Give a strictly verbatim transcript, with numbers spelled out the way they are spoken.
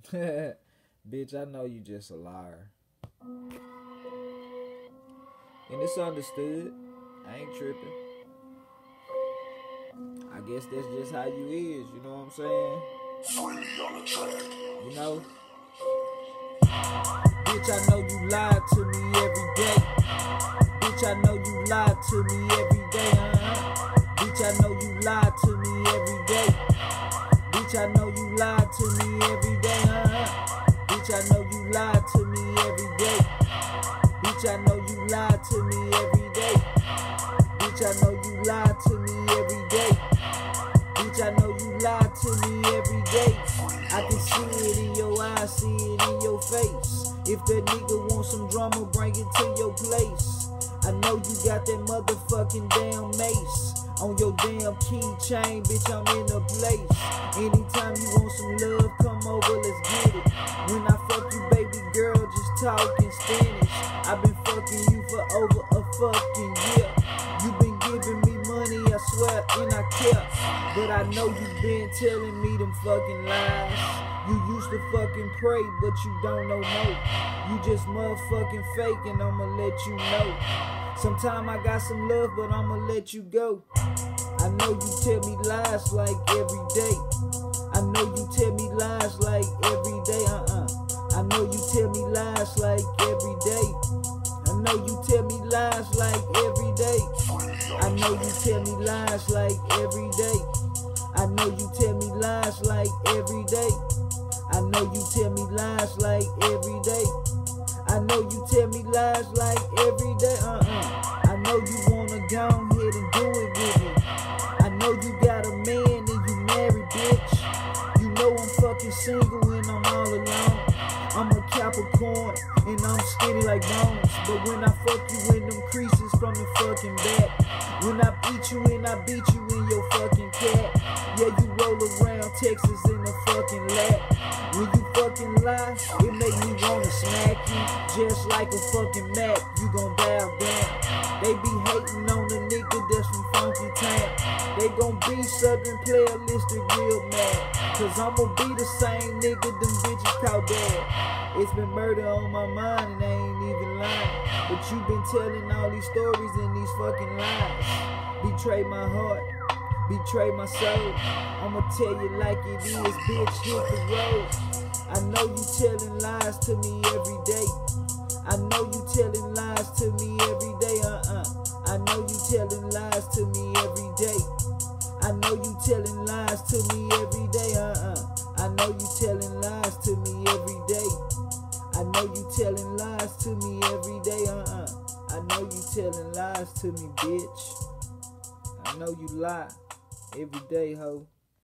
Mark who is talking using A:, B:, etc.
A: Bitch, I know you just a liar. And it's understood. I ain't tripping. I guess that's just how you is, you know what I'm saying?
B: Freely on the track.
A: You know? Bitch, I know you lied to me every day. Bitch, I know you lied to me every day, uh-huh. Bitch, I know you lied to me every day. Bitch, I know you lied to me every day, uh-huh. Bitch, I know you lied to me every day. Bitch, I know you lied to me every day. Bitch, I know you lied to me every day. Bitch, I know you lied to me every day. I can see it in your eyes, see it in your face. If that nigga wants some drama, bring it to your place. I know you got that motherfucking damn mace on your damn keychain, bitch, I'm in a place. Anytime you want some love, come over, let's get it. When I fuck you, baby girl, just talk in Spanish. I've been fucking you for over a fucking year. You been giving me money, I swear, and I care. But I know you been telling me them fucking lies. You used to fucking pray, but you don't know more. You just motherfucking fake, and I'ma let you know. Sometime I got some love, but I'ma let you go. I know you tell me lies like every day. I know you tell me lies like every day, uh-uh. I know you tell me lies like every day. I know you tell me lies like every day. I know you tell me lies like every day. I know you tell me lies like every day. I know you tell me lies like every day. I know you tell me lies like every day, uh-uh. I know you wanna go ahead and do it with me. I know you got a man and you married, bitch. You know I'm fucking single and I'm all alone. I'm a Capricorn and I'm skinny like bones. But when I fuck you in them creases from the fucking back, when I beat you and I beat you in your fucking cat, yeah, you roll around Texas in a fucking lap. When you fucking lie, it make me wanna smack you. Just like a fucking Mac, you gon' bow down. They be hating on the nigga that's from Funky Town. They gon' be Southern player listed real mad. Cause I'ma be the same nigga them bitches call dad. It's been murder on my mind and I ain't even lying. But you been telling all these stories and these fucking lies. Betray my heart, betray my soul. I'ma tell you like it is, bitch, hit the road. I know you telling lies to me every day. I know you telling lies to me every day, uh-uh. I know you telling lies to me every day. I know you telling lies to me every day, uh-uh. I know you telling lies to me every day. I know you telling lies to me every day, uh-uh. I know you telling lies to me, bitch. I know you lie every day, ho.